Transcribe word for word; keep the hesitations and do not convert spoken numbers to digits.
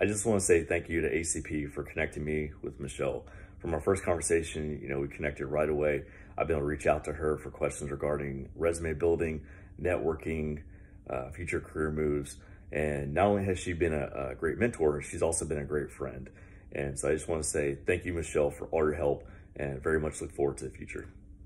I just want to say thank you to A C P for connecting me with Michelle. From our first conversation, you know, we connected right away. I've been able to reach out to her for questions regarding resume building, networking, uh, future career moves. And not only has she been a, a great mentor, she's also been a great friend. And so I just want to say thank you, Michelle, for all your help, and very much look forward to the future.